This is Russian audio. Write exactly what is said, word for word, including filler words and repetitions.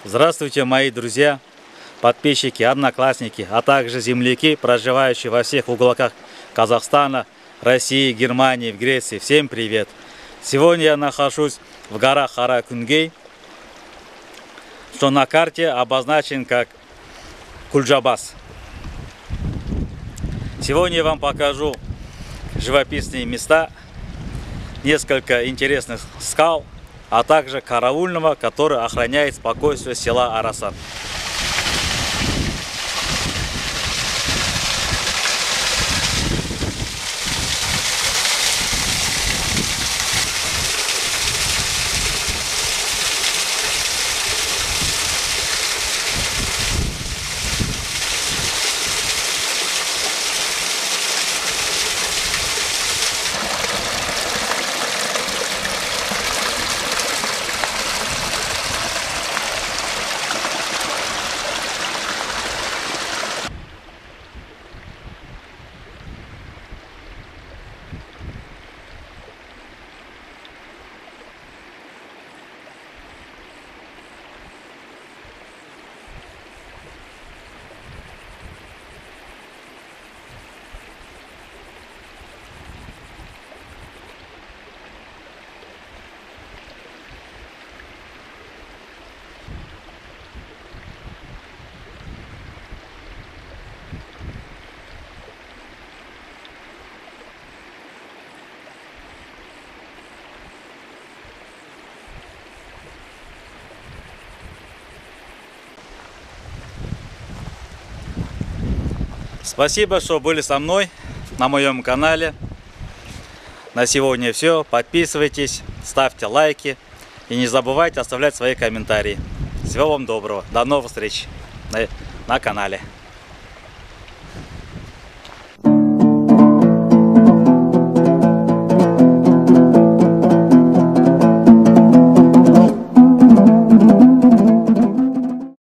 Здравствуйте, мои друзья, подписчики, одноклассники, а также земляки, проживающие во всех уголках Казахстана, России, Германии, в Греции. Всем привет! Сегодня я нахожусь в горах Каракунгей, что на карте обозначен как Кульджабас. Сегодня я вам покажу живописные места, несколько интересных скал, а также караульного, который охраняет спокойствие села Арасан. Спасибо, что были со мной на моем канале. На сегодня все. Подписывайтесь, ставьте лайки и не забывайте оставлять свои комментарии. Всего вам доброго. До новых встреч на, на канале.